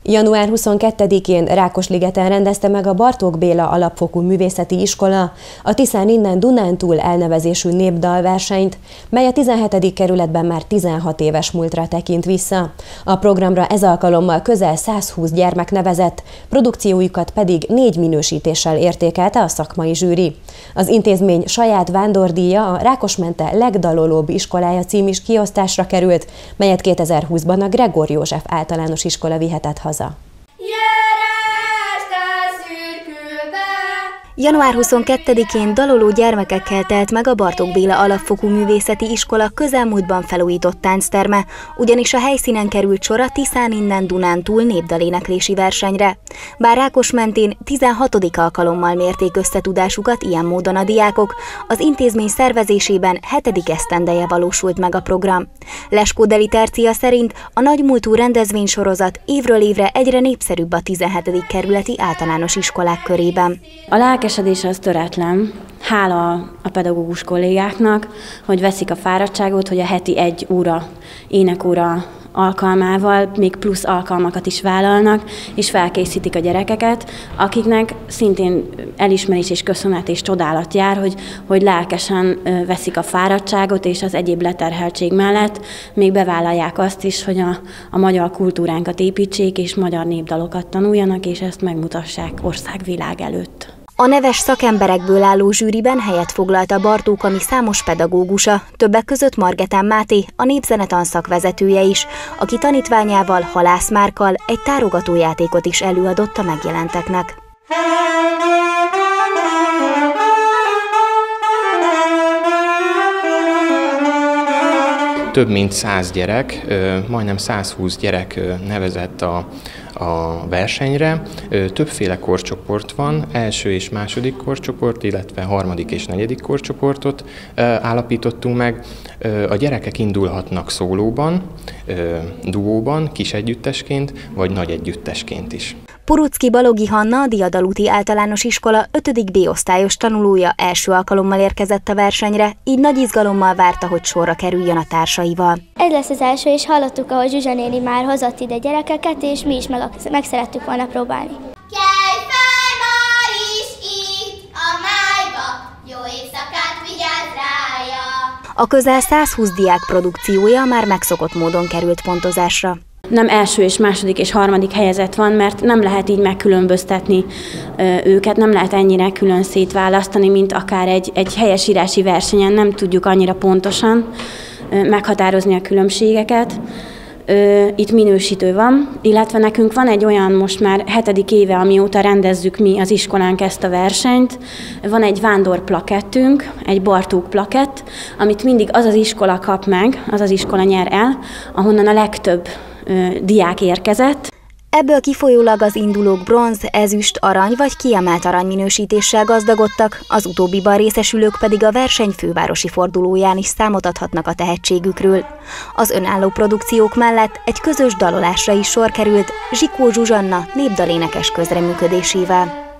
Január 22-én Rákosligeten rendezte meg a Bartók Béla Alapfokú Művészeti Iskola a Tiszán innen Dunántúl elnevezésű népdalversenyt, mely a 17. kerületben már 16 éves múltra tekint vissza. A programra ez alkalommal közel 120 gyermek nevezett, produkciójukat pedig 4 minősítéssel értékelte a szakmai zsűri. Az intézmény saját vándordíja, a Rákosmente legdalolóbb iskolája cím is kiosztásra került, melyet 2020-ban a Gregor József általános iskola vihetett haza. Január 22-én daloló gyermekekkel telt meg a Bartók Béla Alapfokú Művészeti Iskola közelmúltban felújított táncterme, ugyanis a helyszínen került sor a Tiszán innen Dunántúl népdaléneklési versenyre. Bár Rákosmentén 16. alkalommal mérték összetudásukat ilyen módon a diákok, az intézmény szervezésében 7. esztendeje valósult meg a program. Leskó Deli Tercia szerint a nagymúltú rendezvénysorozat évről évre egyre népszerűbb a 17. kerületi általános iskolák körében. A lelkesedés az töretlen. Hála a pedagógus kollégáknak, hogy veszik a fáradtságot, hogy a heti 1 óra énekóra alkalmával még plusz alkalmakat is vállalnak, és felkészítik a gyerekeket, akiknek szintén elismerés és köszönet és csodálat jár, hogy lelkesen veszik a fáradtságot, és az egyéb leterheltség mellett még bevállalják azt is, hogy a magyar kultúránkat építsék, és magyar népdalokat tanuljanak, és ezt megmutassák országvilág előtt. A neves szakemberekből álló zsűriben helyet foglalt a Bartók Ami számos pedagógusa, többek között Margetán Máté, a népzenetanszak vezetője is, aki tanítványával, Halász Márkkal egy tárogatójátékot is előadott a megjelenteknek. Több mint 100 gyerek, majdnem 120 gyerek nevezett a versenyre. Többféle korcsoport van, első és második korcsoport, illetve harmadik és negyedik korcsoportot állapítottunk meg. A gyerekek indulhatnak szólóban, duóban, kis együttesként, vagy nagy együttesként is. Purucki Balogi Hanna, a Diadalúti Általános Iskola 5. B-osztályos tanulója első alkalommal érkezett a versenyre, így nagy izgalommal várta, hogy sorra kerüljön a társaival. Ez lesz az első, és hallottuk, ahogy Zsuzsa néni már hozott ide gyerekeket, és mi is meg szerettük volna próbálni. Kelj fel ma is itt a májba, jó éjszakát vigyázz rája! A közel 120 diák produkciója már megszokott módon került pontozásra. Nem első és második és harmadik helyezett van, mert nem lehet így megkülönböztetni őket, nem lehet ennyire külön szétválasztani, mint akár egy helyesírási versenyen, nem tudjuk annyira pontosan meghatározni a különbségeket. Itt minősítő van, illetve nekünk van egy olyan most már 7. éve, amióta rendezzük mi az iskolánk ezt a versenyt. Van egy vándorplakettünk, egy Bartók plakett, amit mindig az az iskola kap meg, az az iskola nyer el, ahonnan a legtöbb diák érkezett. Ebből kifolyólag az indulók bronz, ezüst, arany vagy kiemelt arany minősítéssel gazdagodtak, az utóbbiban részesülők pedig a verseny fővárosi fordulóján is számot adhatnak a tehetségükről. Az önálló produkciók mellett egy közös dalolásra is sor került Zsikó Zsuzsanna népdalénekes közreműködésével.